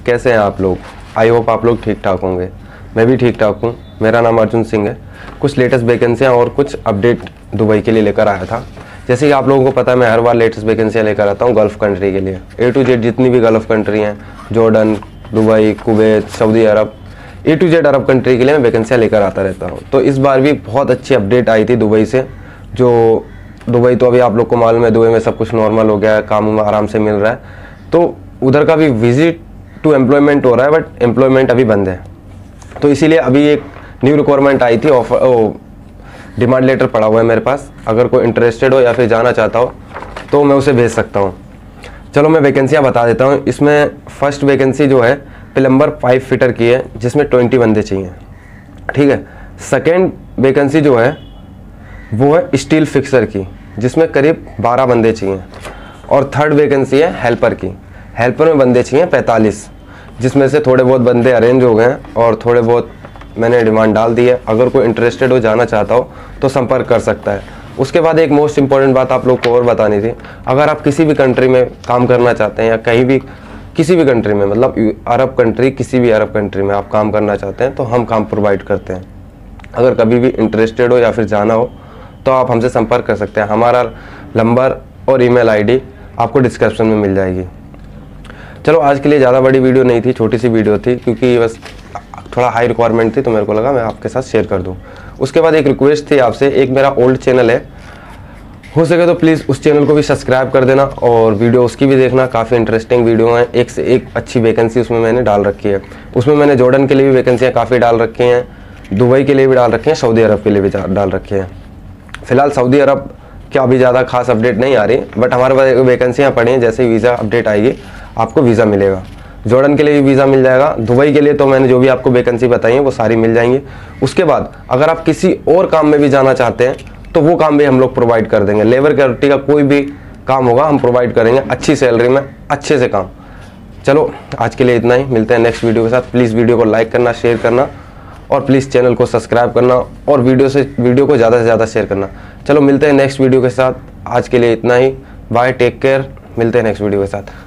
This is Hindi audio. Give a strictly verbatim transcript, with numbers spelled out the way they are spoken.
कैसे हैं आप लोग? आई होप आप लोग ठीक ठाक होंगे। मैं भी ठीक ठाक हूँ। मेरा नाम अर्जुन सिंह है। कुछ लेटेस्ट वैकेंसियाँ और कुछ अपडेट दुबई के लिए लेकर आया था। जैसे कि आप लोगों को पता है, मैं हर बार लेटेस्ट वैकेंसियाँ लेकर आता हूँ गल्फ़ कंट्री के लिए। ए टू जेड जितनी भी गल्फ़ कंट्री हैं, Jordan, Dubai, Kuwait, Saudi Arab, A to Z Arab country के लिए मैं वैकेंसियाँ लेकर आता रहता हूँ। तो इस बार भी बहुत अच्छी अपडेट आई थी दुबई से। जो दुबई तो अभी आप लोग को मालूम है, दुबई में सब कुछ नॉर्मल हो गया है, काम आराम से मिल रहा है। तो उधर का भी विजिट टू एम्प्लॉयमेंट हो रहा है, बट एम्प्लॉयमेंट अभी बंद है। तो इसीलिए अभी एक न्यू रिक्वायरमेंट आई थी, ऑफर डिमांड लेटर पड़ा हुआ है मेरे पास। अगर कोई इंटरेस्टेड हो या फिर जाना चाहता हो तो मैं उसे भेज सकता हूँ। चलो मैं वैकेंसियाँ बता देता हूँ। इसमें फर्स्ट वैकेंसी जो है प्लम्बर पाइप फिटर की है, जिसमें ट्वेंटी बंदे चाहिए, ठीक है। सेकेंड वैकेंसी जो है वो है स्टील फिक्सर की, जिसमें करीब बारह बंदे चाहिए। और थर्ड वैकेंसी है हेल्पर की। हेल्पर में बंदे चाहिए पैंतालीस, जिसमें से थोड़े बहुत बंदे अरेंज हो गए हैं और थोड़े बहुत मैंने डिमांड डाल दी है। अगर कोई इंटरेस्टेड हो, जाना चाहता हो तो संपर्क कर सकता है। उसके बाद एक मोस्ट इंपॉर्टेंट बात आप लोग को और बतानी थी। अगर आप किसी भी कंट्री में काम करना चाहते हैं या कहीं भी किसी भी कंट्री में, मतलब अरब कंट्री, किसी भी अरब कंट्री में आप काम करना चाहते हैं तो हम काम प्रोवाइड करते हैं। अगर कभी भी इंटरेस्टेड हो या फिर जाना हो तो आप हमसे संपर्क कर सकते हैं। हमारा नंबर और ईमेल आईडी आपको डिस्क्रिप्शन में मिल जाएगी। चलो आज के लिए ज़्यादा बड़ी वीडियो नहीं थी, छोटी सी वीडियो थी, क्योंकि बस थोड़ा हाई रिक्वायरमेंट थी तो मेरे को लगा मैं आपके साथ शेयर कर दूं। उसके बाद एक रिक्वेस्ट थी आपसे, एक मेरा ओल्ड चैनल है, हो सके तो प्लीज़ उस चैनल को भी सब्सक्राइब कर देना और वीडियो उसकी भी देखना। काफ़ी इंटरेस्टिंग वीडियो हैं, एक से एक अच्छी वैकेंसी उसमें मैंने डाल रखी है। उसमें मैंने जॉर्डन के लिए भी वैकेंसियाँ काफ़ी डाल रखी हैं, दुबई के लिए भी डाल रखी हैं, सऊदी अरब के लिए भी डाल रखी हैं। फिलहाल सऊदी अरब क्या अभी ज़्यादा खास अपडेट नहीं आ रही, बट हमारे पास वैकेंसियाँ पड़ी हैं। जैसे ही वीज़ा अपडेट आएगी आपको वीज़ा मिलेगा। जॉर्डन के लिए भी वीज़ा मिल जाएगा। दुबई के लिए तो मैंने जो भी आपको वैकेंसी बताई है वो सारी मिल जाएंगी। उसके बाद अगर आप किसी और काम में भी जाना चाहते हैं तो वो काम भी हम लोग प्रोवाइड कर देंगे। लेबर कैटेगरी का कोई भी काम होगा हम प्रोवाइड करेंगे, अच्छी सैलरी में, अच्छे से काम। चलो आज के लिए इतना ही, मिलते हैं नेक्स्ट वीडियो के साथ। प्लीज़ वीडियो को लाइक करना, शेयर करना और प्लीज़ चैनल को सब्सक्राइब करना और वीडियो से वीडियो को ज़्यादा से ज़्यादा शेयर करना। चलो मिलते हैं नेक्स्ट वीडियो के साथ। आज के लिए इतना ही, बाय, टेक केयर। मिलते हैं नेक्स्ट वीडियो के साथ।